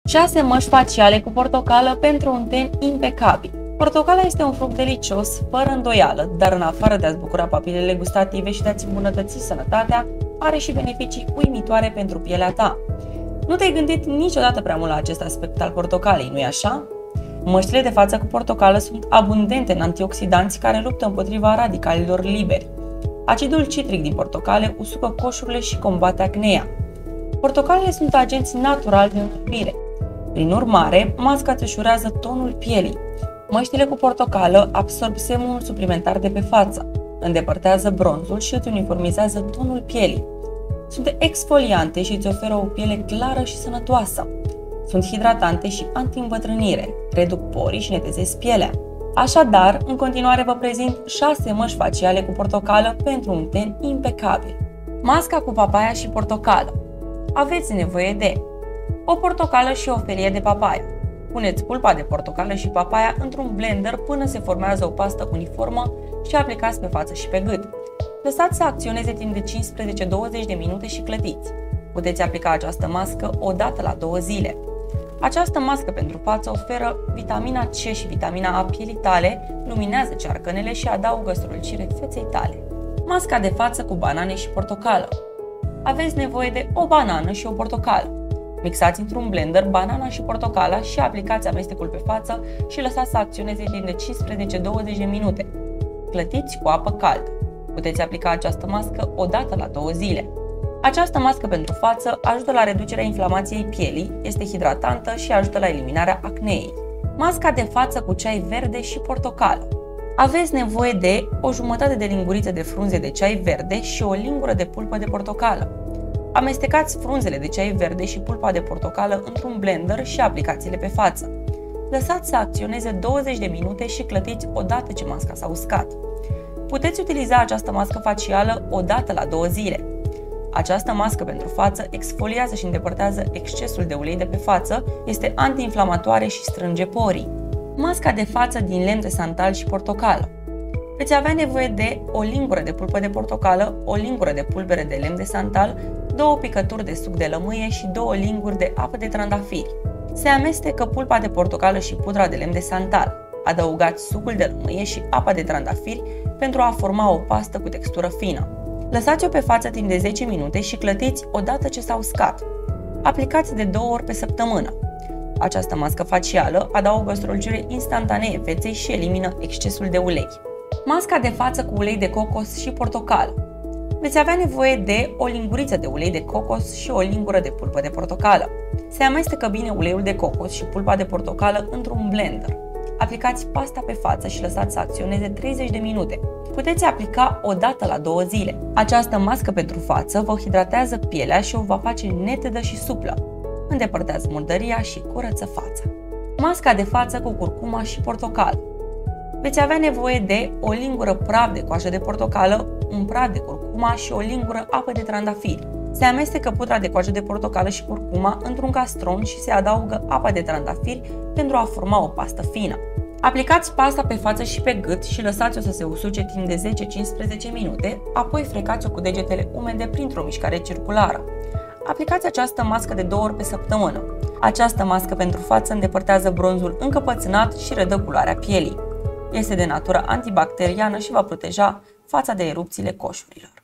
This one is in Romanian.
6 măști faciale cu portocală pentru un ten impecabil. Portocala este un fruct delicios, fără îndoială, dar în afară de a-ți bucura papilele gustative și de a-ți îmbunătăți sănătatea, are și beneficii uimitoare pentru pielea ta. Nu te-ai gândit niciodată prea mult la acest aspect al portocalei, nu-i așa? Măștile de față cu portocală sunt abundente în antioxidanți care luptă împotriva radicalilor liberi. Acidul citric din portocale usucă coșurile și combate acnea. Portocalele sunt agenți naturali de înrăpire. Prin urmare, masca îți ușurează tonul pielii. Măștile cu portocală absorb semnul suplimentar de pe față, îndepărtează bronzul și îți uniformizează tonul pielii. Sunt exfoliante și îți oferă o piele clară și sănătoasă. Sunt hidratante și anti-îmbătrânire, reduc porii și netezesc pielea. Așadar, în continuare vă prezint 6 măști faciale cu portocală pentru un ten impecabil. Masca cu papaia și portocală. Aveți nevoie de o portocală și o felie de papaia. Puneți pulpa de portocală și papaia într-un blender până se formează o pastă uniformă și aplicați pe față și pe gât. Lăsați să acționeze timp de 15-20 de minute și clătiți. Puteți aplica această mască o dată la 2 zile. Această mască pentru față oferă vitamina C și vitamina A pielii tale, luminează cearcănele și adaugă strălucire feței tale. Masca de față cu banane și portocală. Aveți nevoie de o banană și o portocală. Mixați într-un blender banana și portocala și aplicați amestecul pe față și lăsați să acționeze timp de 15-20 de minute. Clătiți cu apă caldă. Puteți aplica această mască o dată la 2 zile. Această mască pentru față ajută la reducerea inflamației pielii, este hidratantă și ajută la eliminarea acneei. Masca de față cu ceai verde și portocală. Aveți nevoie de o jumătate de linguriță de frunze de ceai verde și o lingură de pulpă de portocală. Amestecați frunzele de ceai verde și pulpa de portocală într-un blender și aplicați-le pe față. Lăsați să acționeze 20 de minute și clătiți odată ce masca s-a uscat. Puteți utiliza această mască facială o dată la 2 zile. Această mască pentru față exfoliază și îndepărtează excesul de ulei de pe față, este antiinflamatoare și strânge porii. Masca de față din lemn de santal și portocală. Veți avea nevoie de o lingură de pulpă de portocală, o lingură de pulbere de lemn de santal, 2 picături de suc de lămâie și 2 linguri de apă de trandafiri. Se amestecă pulpa de portocală și pudra de lemn de santal. Adăugați sucul de lămâie și apa de trandafiri pentru a forma o pastă cu textură fină. Lăsați-o pe față timp de 10 minute și clătiți odată ce s-a uscat. Aplicați de 2 ori pe săptămână. Această mască facială adaugă strălucire instantanee feței și elimină excesul de ulei. Masca de față cu ulei de cocos și portocală. Veți avea nevoie de o linguriță de ulei de cocos și o lingură de pulpă de portocală. Se amestecă bine uleiul de cocos și pulpa de portocală într-un blender. Aplicați pasta pe față și lăsați să acționeze 30 de minute. Puteți aplica o dată la 2 zile. Această mască pentru față vă hidratează pielea și o va face netedă și suplă. Îndepărtează murdăria și curăță fața. Masca de față cu curcuma și portocală. Veți avea nevoie de o lingură praf de coajă de portocală, un praf de curcuma și o lingură apă de trandafiri. Se amestecă pudra de coajă de portocală și curcuma într-un castron și se adaugă apa de trandafiri pentru a forma o pastă fină. Aplicați pasta pe față și pe gât și lăsați-o să se usuce timp de 10-15 minute, apoi frecați-o cu degetele umede printr-o mișcare circulară. Aplicați această mască de 2 ori pe săptămână. Această mască pentru față îndepărtează bronzul încăpățânat și redă culoarea pielii. Este de natură antibacteriană și va proteja fața de erupțiile coșurilor.